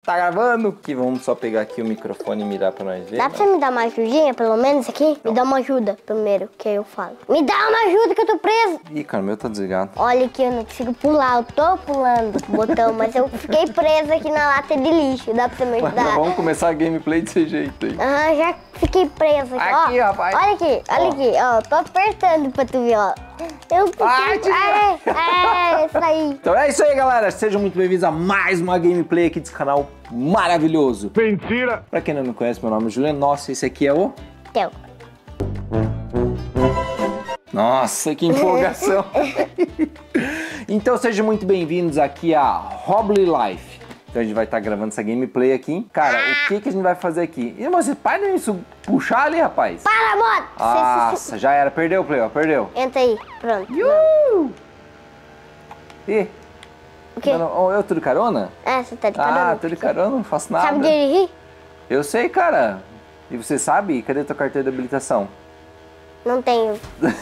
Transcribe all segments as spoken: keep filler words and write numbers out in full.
Tá gravando? Que vamos só pegar aqui o microfone e mirar pra nós ver. Dá mas... pra você me dar uma ajudinha, pelo menos aqui? Não. Me dá uma ajuda primeiro, que aí eu falo. Me dá uma ajuda que eu tô preso. Ih, cara, o meu tá desligado. Olha aqui, eu não consigo pular. Eu tô pulando o botão, mas eu fiquei presa aqui na lata de lixo. Dá pra você me Mas ajudar? vamos começar a gameplay desse jeito aí. Aham, já fiquei presa aqui. Aqui, ó, rapaz. Olha aqui, olha Ó. aqui. Ó, tô apertando pra tu ver, ó. Eu fiquei... Ai, tira. É, é, isso aí. Então é isso aí, galera. Sejam muito bem-vindos a mais uma gameplay aqui desse canal maravilhoso. Mentira! Pra quem não me conhece, meu nome é Juliano. Nossa, esse aqui é o... Teu. Nossa, que empolgação. Então sejam muito bem-vindos aqui a Roblox Life. Então a gente vai estar gravando essa gameplay aqui. Cara, o que, que a gente vai fazer aqui? Ih, mas você para isso puxar ali, rapaz. Para, moto! Nossa, já era. Perdeu o play, ó. Perdeu. Entra aí, pronto. Iu! Ih, O quê? não, não, eu tô de carona? É, você tá de Ah, carona. tô de carona, não faço nada. Sabe dirigir? Eu sei, cara. E você sabe? Cadê tua carteira de habilitação? Não tenho.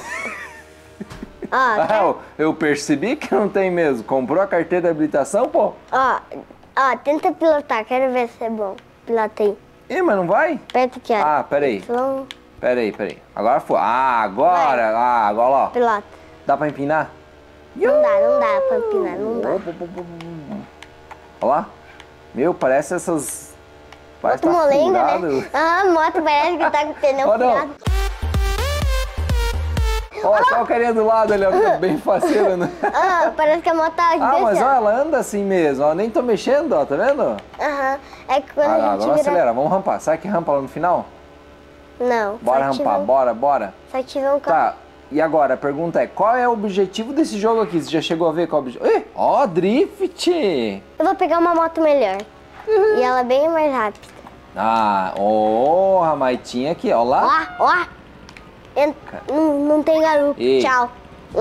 Ó, Ah, tá- eu, eu percebi que não tem mesmo. Comprou a carteira de habilitação, pô? ó, ó, tenta pilotar, quero ver se é bom. Pilota aí. Ih, mas não vai? Aperta aqui, ó. Ah, peraí. Y, Peraí, peraí. Agora foi. Ah, agora. Vai. Ah, agora, ó. pilota. Dá pra empinar? Não dá, não dá pra empinar, não dá. Olha lá. Meu, parece essas... Parece Moto tá molenga, furado. né? Ah, a moto parece que tá com o pneu Ó, não. furado. Ó, só o carinha do lado ali, ó, bem faceiro, né? Ah, parece que a moto tá Ah, mas descendo. ó, ela anda assim mesmo, ó. Nem tô mexendo, ó, tá vendo? Aham. É que quando Ah, a gente agora vira... acelera, vamos rampar. Sabe que rampa lá no final? Não. Bora só rampar, tive um- bora, bora. Só tive um carro. Tá, e agora a pergunta é, qual é o objetivo desse jogo aqui? Você já chegou a ver qual é o objetivo? Ih, ó, drift! Eu vou pegar uma moto melhor. E ela é bem mais rápida. Ah, ó, mas tinha aqui, ó lá. Ó, ó. Ent- Não, não tem garupa. Ei. Tchau.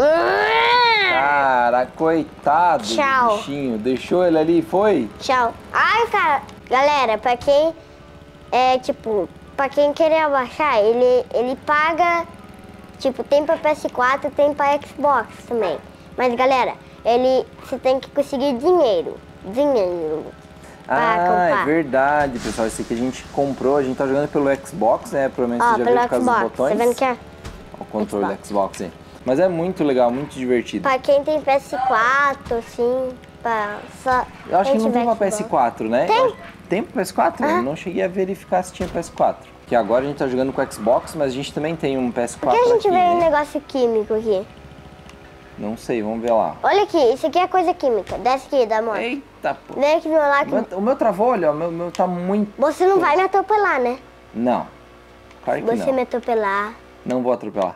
Cara, coitado do Tchau. bichinho. Deixou ele ali e foi? Tchau. Ai, cara. Galera, pra quem é, tipo, pra quem querer abaixar, ele, ele paga, tipo, tem pra P S quatro, tem pra Xbox também. Mas, galera, ele, você tem que conseguir dinheiro. Dinheiro. Pra Ah, comprar. é verdade, pessoal. Esse aqui a gente comprou, a gente tá jogando pelo Xbox, né? Provavelmente Ó, você já viu pelo por causa dos Xbox. botões. Tá vendo que é? Ó, o controle Xbox. do Xbox aí. Mas é muito legal, muito divertido. Pra quem tem P S quatro, assim, pra só... Eu acho quem que não tem tiver pra P S Xbox. quatro, né? Tem. Eu acho- Tem pra P S quatro? Eu Aham. não cheguei a verificar se tinha P S quatro. Que agora a gente tá jogando com o Xbox, mas a gente também tem um P S Por quatro que a gente aqui, vê um né? negócio químico aqui? Não sei, vamos ver lá. Olha aqui, isso aqui é coisa química. Desce aqui, da moto. Eita, pô. Vem aqui do meu O lado. meu, o meu travou, olha, o meu, meu tá muito... Você não vai me atropelar, né? Não, claro que Você não. me atropelar. Não vou atropelar.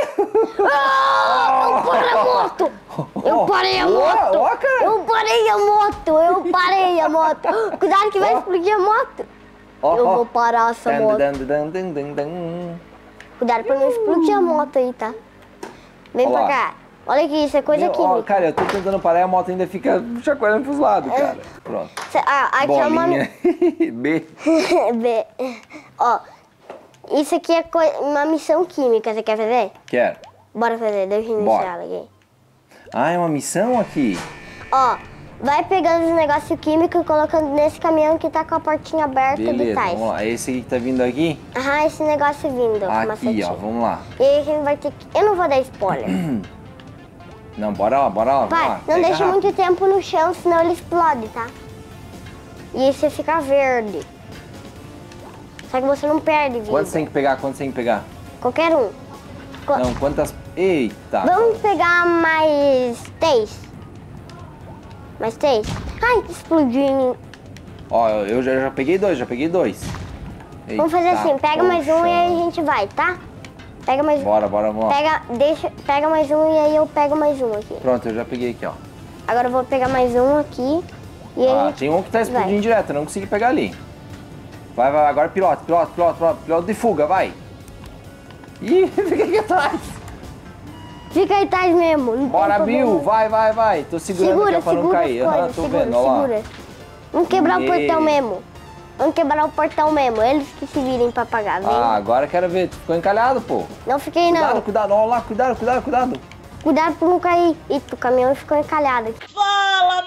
Ah, eu parei a moto! Eu parei a Ó, moto! ó, cara. Eu parei a moto! Eu parei a moto! Cuidado que vai explodir a moto! Ó, Eu ó. vou parar essa Dan, moto. dan, dan, dan, dan, dan. Cuidado pra não explodir a moto aí, tá? Vem Ó pra lá. cá. Olha aqui, isso é coisa Meu, ó, química. cara, eu tô tentando parar e a moto ainda fica chacoalhando pros lados, cara. Pronto. Cê- ah, aqui é uma... Bolinha. B. Vê. Ó, isso aqui é coi- uma missão química, você quer fazer? Quero. Bora fazer, deixa eu Bora. iniciar ela aqui. Ah, é uma missão aqui? Ó, vai pegando os negócios químicos e colocando nesse caminhão que tá com a portinha aberta de Beleza, trás. vamos lá. É esse aqui que tá vindo aqui? Aham, esse negócio vindo. com uma Aqui, setinha. ó, vamos lá. E aí a gente vai ter que... Eu não vou dar spoiler. Não, bora lá, bora lá, vamos Vai, lá. não Pega deixa rápido. muito tempo no chão, senão ele explode, tá? E aí você fica verde. Só que você não perde vida. Quantos tem que pegar? Quantos tem que pegar? Qualquer um. Co- Não, quantas... Eita. Vamos pegar mais três. Mais três. Ai, explodiu em mim. Ó, eu já, já peguei dois, já peguei dois. Vamos fazer Eita, assim, pega mais um poxa. e aí a gente vai, tá? Pega mais um. Bora, bora, vamos lá. Pega, deixa, pega mais um e aí eu pego mais um aqui. Pronto, eu já peguei aqui, ó. Agora eu vou pegar mais um aqui. E aí a Ah, gente... tem um que tá explodindo vai. direto, eu não consegui pegar ali. Vai, vai, agora pilota, pilota, pilota, pilota, piloto de fuga, vai. Ih, fica aqui atrás. Fica aí atrás mesmo. não tem Bora, problema. Bill, vai, vai, vai. Tô segurando Segura, aqui ó, pra não segura cair. as Aham, coisas, tô segura, vendo, ó lá. segura. Vamos quebrar o Ei. portão mesmo. Vamos quebrar o portão mesmo. Eles que se virem pra pagar, vem. Ah, agora quero ver, tu ficou encalhado, pô. Não fiquei Cuidado, não. cuidado, ó lá, cuidado, cuidado, cuidado. Cuidado pra não cair. Eita, o caminhão ficou encalhado aqui. Fala, não me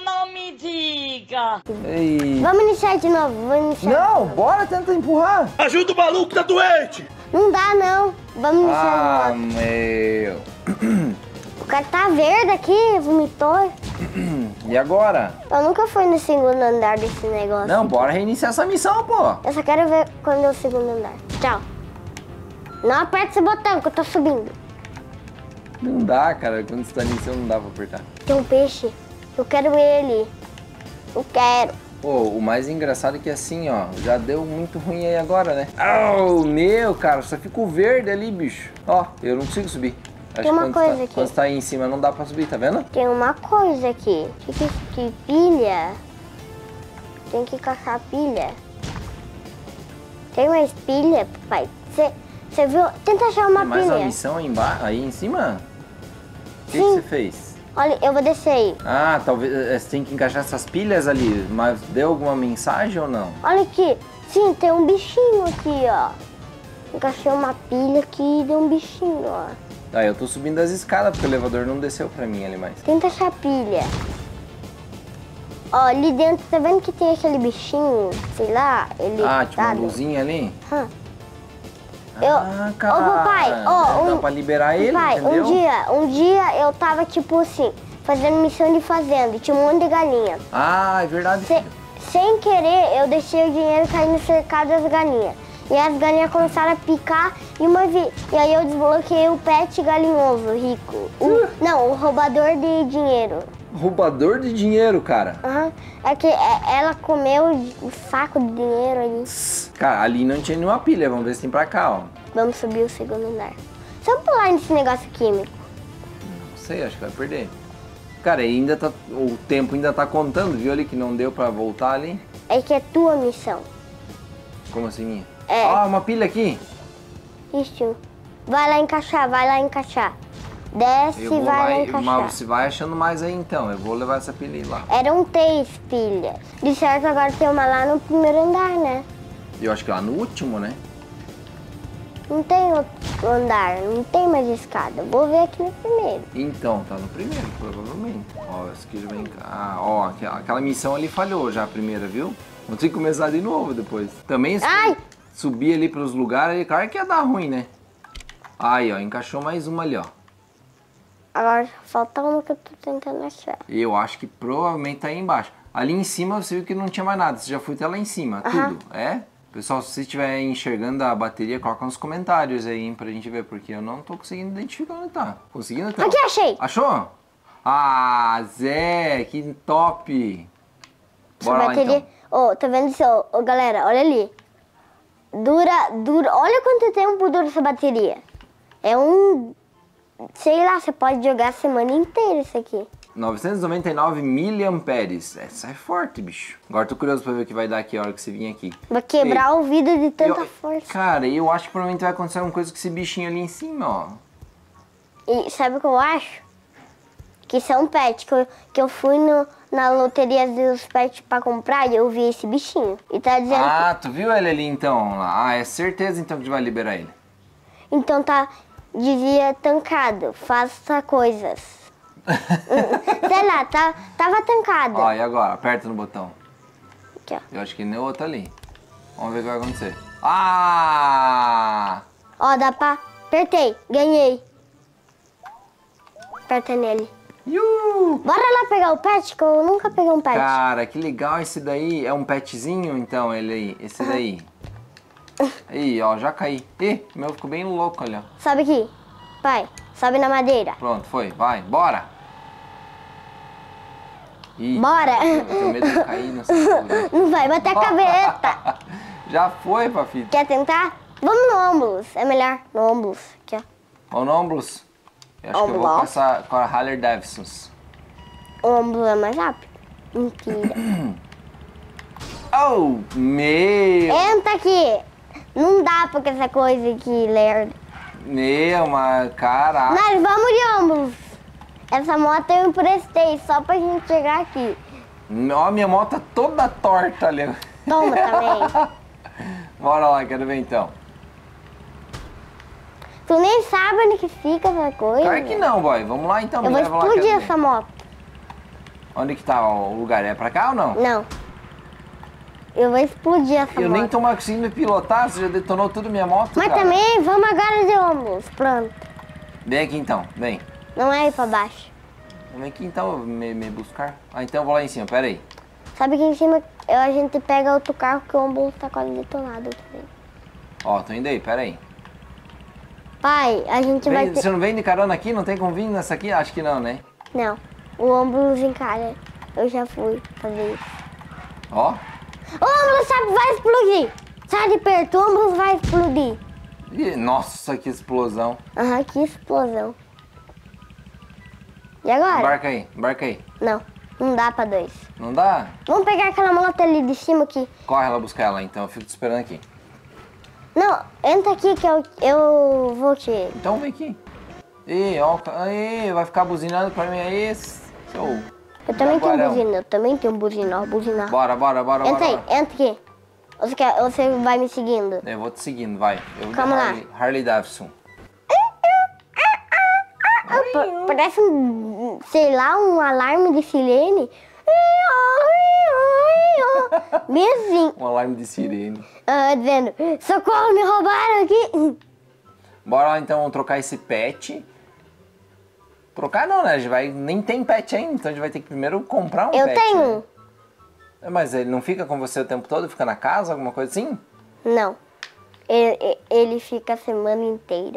me diga! Ei. Vamos iniciar de novo, vamos iniciar. Não, bora tentar empurrar. Ajuda o maluco que tá doente! Não dá, não. Vamos iniciar Ah, de novo. meu. O cara tá verde aqui, vomitou. E agora? Eu nunca fui no segundo andar desse negócio. Não, bora reiniciar essa missão, pô. Eu só quero ver quando é o segundo andar. Tchau. Não aperta esse botão que eu tô subindo. Não dá, cara. Quando você tá iniciando, não dá pra apertar. Tem um peixe. Eu quero ele. Eu quero. Pô, o mais engraçado é que assim, ó, já deu muito ruim aí agora, né? Oh, meu, cara, só ficou verde ali, bicho. Ó, eu não consigo subir. Acho Tem uma que quando coisa tá, aqui. Quando você tá aí em cima, não dá pra subir, tá vendo? Tem uma coisa aqui. O que, que, que pilha? Tem que caçar pilha. Tem mais pilha, papai? Você viu? Tenta achar uma Tem mais uma pilha. missão aí, embaixo, aí em cima? O que que Sim. você fez? Olha, eu vou descer aí. Ah, talvez eh, você tem que encaixar essas pilhas ali, mas deu alguma mensagem ou não? Olha aqui. Sim, tem um bichinho aqui, ó. Encaixei uma pilha aqui e deu um bichinho, ó. Ah, eu tô subindo as escadas porque o elevador não desceu pra mim ali mais. Tenta achar pilha. Ó, ali dentro, tá vendo que tem aquele bichinho? Sei lá, ele Ah, tipo uma tá dentro. luzinha ali? Hã. Eu, Ah, ô cara. papai, ó, Dá um, pra liberar ele, papai, entendeu? um dia, um dia eu tava tipo assim, fazendo missão de fazenda, e tinha um monte de galinha. Ah, é verdade. Se- sem querer, eu deixei o dinheiro cair no cercado das galinhas. E as galinhas começaram a picar e uma vi... E aí eu desbloqueei o pet galinhoso rico. O- não, o roubador de dinheiro. Roubador de dinheiro, cara. Aham. É que é- ela comeu o saco de dinheiro ali. Cara, ali não tinha nenhuma pilha. Vamos ver se tem pra cá, ó. Vamos subir o segundo andar. Só pular nesse negócio químico. Não sei, acho que vai perder. Cara, ainda tá, o tempo ainda tá contando, viu ali que não deu pra voltar ali? É que é tua missão. Como assim, minha? É. Ó, uma pilha aqui. Isso. Vai lá encaixar, vai lá encaixar. Desce Eu e vou vai lá lá e encaixar. mas você vai achando mais aí então. Eu vou levar essa pilha aí lá. Eram três pilhas. De certo agora tem uma lá no primeiro andar, né? Eu acho que lá no último, né? Não tem outro andar, não tem mais escada. Vou ver aqui no primeiro. Então, tá no primeiro, provavelmente. Ó, essa aqui já vem cá. Ah, ó, aquela, aquela missão ali falhou já a primeira, viu? Vou ter que começar de novo depois. Também se Ai! subir ali pelos lugares, ali, claro que ia dar ruim, né? Aí, ó, encaixou mais uma ali, ó. Agora falta uma que eu tô tentando achar. Eu acho que provavelmente tá aí embaixo. Ali em cima você viu que não tinha mais nada. Você já foi até lá em cima, Aham. tudo. É? Pessoal, se você estiver enxergando a bateria, coloca nos comentários aí, hein, pra gente ver, porque eu não tô conseguindo identificar onde tá. Conseguindo então? Aqui, achei! Achou? Ah, Zé, que top! Essa Bora lá bateria. então. Ô, tá vendo isso? Ô, ô, galera, olha ali. Dura, dura. Olha quanto tempo dura essa bateria. É um. Sei lá, você pode jogar a semana inteira isso aqui. novecentos e noventa e nove miliamperes. Essa é forte, bicho. Agora tô curioso pra ver o que vai dar aqui a hora que você vir aqui. Vai quebrar Ei, o vidro de tanta eu- força. Cara, eu acho que provavelmente vai acontecer alguma coisa com esse bichinho ali em cima, ó. E sabe o que eu acho? Que isso é um pet. Que eu, que eu fui no, na loteria dos pets pra comprar e eu vi esse bichinho. E tá dizendo. Ah, tu viu ele ali então? Ah, é certeza então que a gente vai liberar ele. Que, então tá. Dizia tancado, faça coisas. Sei lá, tá, tava tancado. Ó, e agora? Aperta no botão. Aqui, ó. Eu acho que nem o outro ali. Vamos ver o que vai acontecer. Ah! Ó, dá pra. Apertei, ganhei. Aperta nele. Iu! Bora lá pegar o pet, que eu nunca peguei um pet. Cara, que legal esse daí. É um petzinho então, ele aí. Esse daí. Aí, ó, já caí. Ih, o meu ficou bem louco ali, ó. Sobe aqui. Vai, sobe na madeira. Pronto, foi. Vai, bora! Ih, Bora. Eu tenho medo de cair nessa altura. Não vai bater a cabeça. Já foi, Papito. Quer tentar? Vamos no Omblos. É melhor no Omblos. Aqui, ó. Vamos no Omblos? Eu acho que eu vou Omblos. com, essa, com a Harley Davidson. O Omblos é mais rápido. Mentira. Oh, meu! Entra aqui. Não dá porque essa coisa aqui, lerdo. Meu, mas caraca. Nós vamos de Omblos. Essa moto eu emprestei só pra gente chegar aqui. Ó, minha moto tá toda torta ali. Toma também. Bora lá, quero ver então. Tu nem sabe onde que fica essa coisa. Claro que não, boy. Vamos lá então, Eu me vou leva lá. explodir quero ver. essa moto. Onde que tá o lugar? É pra cá ou não? Não. Eu vou explodir essa Eu moto. nem tô mais conseguindo pilotar, você já detonou tudo minha moto, Mas cara. também, vamos agora de ônibus. Pronto. Vem aqui então, vem. Não é ir pra baixo. Vem aqui então me, me buscar. Ah, então eu vou lá em cima, pera aí. Sabe que em cima eu- a gente pega outro carro que o ônibus tá quase detonado também. Ó, tô indo aí, pera aí. Pai, a gente vai Vem, ter... você não vem de carona aqui? Não tem como vir nessa aqui? Acho que não, né? Não, o ônibus encara. Eu já fui fazer isso. Ó. O ônibus sabe, vai explodir. Sai de perto, o ônibus vai explodir. Ih, nossa, que explosão. Aham, que explosão. E agora? Embarca aí, embarca aí. Não, não dá pra dois. Não dá? Vamos pegar aquela moto ali de cima aqui. Corre lá buscar ela então, eu fico te esperando aqui. Não, entra aqui que eu, eu vou te... Então vem aqui. Ih, ó, aí, vai ficar buzinando pra mim aí. Show. Eu também tenho Jaguarão. buzina, eu também tenho buzina, ó, buzina. Bora, bora, bora, Entra aí, bora. bora. entra aqui. Você, quer, você vai me seguindo. Eu vou te seguindo, vai. Eu vou Calma de lá. Harley, Harley Davidson. Pa- Parece um, sei lá, um alarme de sirene. Bem assim, Um alarme de sirene. ah, dizendo, socorro, me roubaram aqui. Bora lá então trocar esse pet. Trocar não, né? A gente vai, nem tem pet ainda, então a gente vai ter que primeiro comprar um Eu pet. tenho né? um. É, mas ele não fica com você o tempo todo? Fica na casa, alguma coisa assim? Não, ele, ele fica a semana inteira.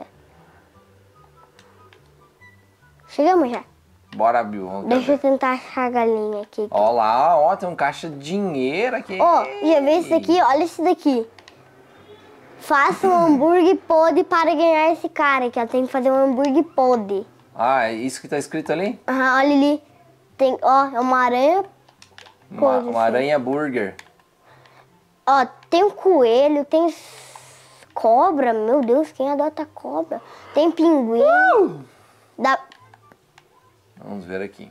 Chegamos já. Bora, Bill. Vamos Deixa eu ver. tentar achar a galinha aqui. Ó lá, ó, tem um caixa de dinheiro aqui. Ó, já viu esse daqui? Olha esse daqui. Faça um hambúrguer podre para ganhar esse cara aqui, ó. Tem que fazer um hambúrguer podre. Ah, é isso que tá escrito ali? Aham, olha ali. Tem, ó, é uma aranha. Uma, Coisa uma assim. aranha burger. Ó, tem um coelho, tem s- cobra. Meu Deus, quem adota cobra? Tem pinguim. Uh! Dá- Vamos ver aqui.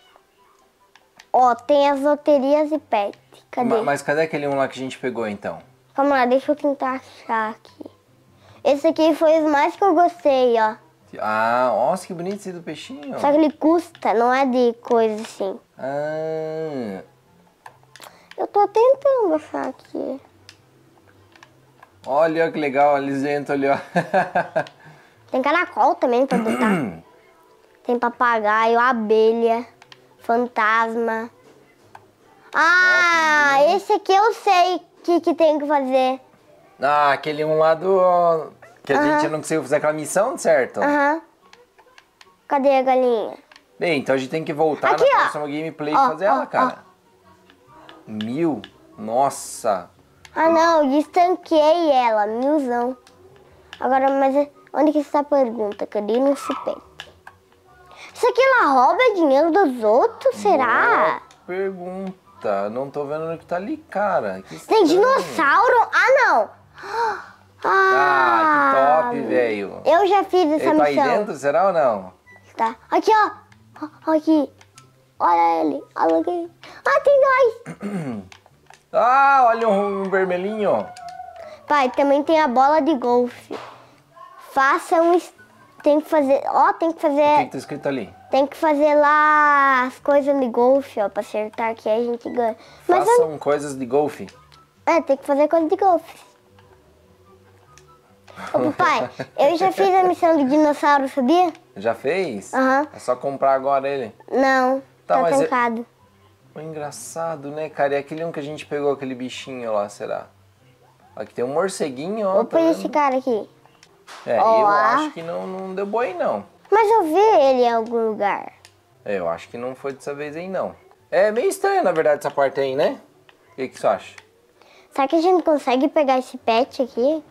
Ó, tem as loterias e pet. Cadê? Ma- Mas cadê aquele um lá que a gente pegou então? Calma lá, deixa eu tentar achar aqui. Esse aqui foi os mais que eu gostei, ó. Ah, nossa, que bonito esse do peixinho. Só que ele custa, não é de coisa assim. Ah, Eu tô tentando achar aqui. olha que legal, alisento ali, ó. Tem caracol também pra adotar. Tem papagaio, abelha, fantasma. Ah, esse aqui eu sei o que, que tem que fazer. Ah, aquele um lá do... Que a Aham. gente não conseguiu fazer aquela missão, certo? Aham. Cadê a galinha? Bem, então a gente tem que voltar Aqui, na ó. próxima gameplay Ó, e fazer ó, ela, cara. Mil? Nossa. Ah, não, eu estanquei ela, milzão. Agora, mas é- onde que está a pergunta? Cadê no chupete? Isso aqui ela rouba dinheiro dos outros, será? Boa pergunta. Não tô vendo onde que tá ali, cara. Que Tem estranho. dinossauro? Ah, não. Ah, que top, velho. Eu já fiz essa Ele tá aí missão. dentro, será ou não? Tá. Aqui, ó. Ó, aqui. Olha ele. Olha aqui. Ah, tem dois. Ah, olha um, um vermelhinho. Pai, também tem a bola de golfe. Faça um... es- Tem que fazer... Ó, tem que O fazer... que que tá escrito ali? Tem que fazer lá as coisas de golfe, ó, pra acertar que aí a gente ganha. Mas eu- Façam coisas de golfe. é, tem que fazer coisa de golfe. Ô, papai, eu já fiz a missão do dinossauro, sabia? Já fez? Aham. É só comprar agora ele. Não, Tá, tá mas é- trancado. Oh, engraçado, né, cara? E aquele um que a gente pegou, aquele bichinho lá, será? Aqui tem um morceguinho, ó. Vou tá pôr esse vendo? cara aqui. É, Ó. eu acho que não, não deu boi, não. Mas eu vi ele em algum lugar. É, eu acho que não foi dessa vez aí, não. É meio estranho, na verdade, essa parte aí, né? O que, que você acha? Será que a gente consegue pegar esse pet aqui?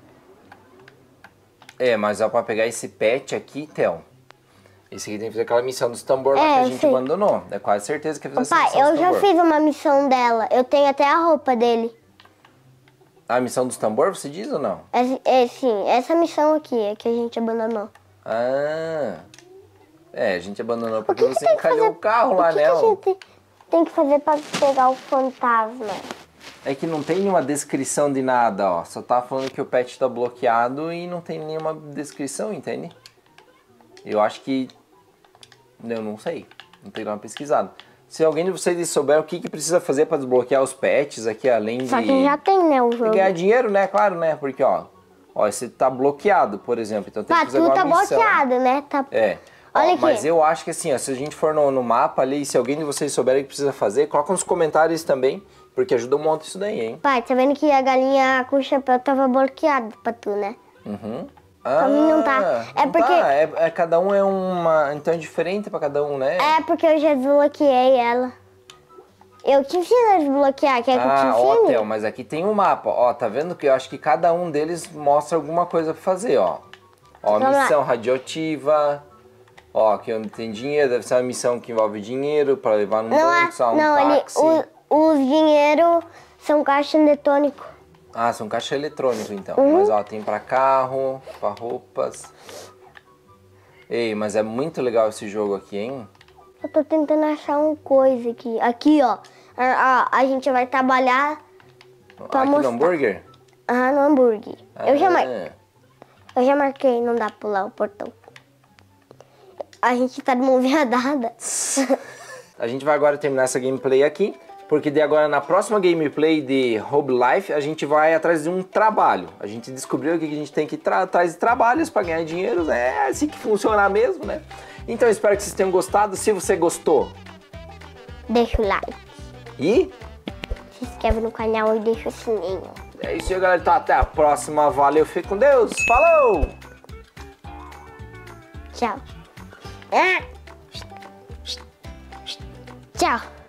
É, mas ó, pra pegar esse pet aqui, Theo, esse aqui tem que fazer aquela missão dos tambor lá É, que a eu gente sei. abandonou. É quase certeza que é fazer essa Papai, missão eu dos já tambor. fiz uma missão dela. Eu tenho até a roupa dele. A missão dos tambor, você diz ou não? É, é, sim, essa missão aqui é que a gente abandonou. Ah, é, a gente abandonou O porque que, que você tem que encalhou fazer? o carro lá, o que né? que a ó? gente tem que fazer pra pegar o fantasma? É que não tem nenhuma descrição de nada, ó. Só tá falando que o pet tá bloqueado e não tem nenhuma descrição, entende? Eu acho que... Eu não sei. Não tem nada pesquisado. Se alguém de vocês souber o que, que precisa fazer para desbloquear os pets aqui, além Só de... que já tem, né, o jogo. ganhar dinheiro, né? Claro, né? Porque, ó, ó, esse tá bloqueado, por exemplo. Então tem que fazer tu uma tá missão. bloqueado, né? Tá... É. Olha Ó, aqui. mas eu acho que assim, ó, se a gente for no, no mapa ali, se alguém de vocês souberem o que precisa fazer, coloca nos comentários também, porque ajuda um monte isso daí, hein? Pai, tá vendo que a galinha com o chapéu tava bloqueada pra tu, né? Uhum. Pra mim não tá. É não porque- tá. É, é- cada um é uma... Então é diferente pra cada um, né? É porque eu já desbloqueei ela. Eu te ensino a desbloquear, quer que eu te Ah, ó, ensine? Theo, mas aqui tem um mapa. Ó, tá vendo que eu acho que cada um deles mostra alguma coisa pra fazer, ó. Ó, Vamos lá. missão radioativa. Ó, aqui onde tem dinheiro, deve ser uma missão que envolve dinheiro pra levar num Não, é, banco, só um não, ele, táxi. o- os dinheiro são caixa eletrônico. Ah, são caixa eletrônico então. Uhum. Mas ó, tem pra carro, pra roupas. Ei, mas é muito legal esse jogo aqui, hein? Eu tô tentando achar uma coisa aqui. Aqui, ó. A, a, a gente vai trabalhar pra aqui mostrar. no hambúrguer? Ah, no hambúrguer. Eu, já mar... Ah, eu já marquei, não dá pra pular o portão. A gente tá de mão dada. A gente vai agora terminar essa gameplay aqui, porque de agora na próxima gameplay de Rob Life a gente vai atrás de um trabalho. A gente descobriu que a gente tem que ir atrás de trabalhos para ganhar dinheiro, é assim que funciona mesmo, né? Então eu espero que vocês tenham gostado. Se você gostou, Deixa o like. e Se inscreve no canal e deixa o sininho. é isso aí, galera. Então até a próxima. Valeu, fique com Deus. Falou! Tchau. Ah. Tchau.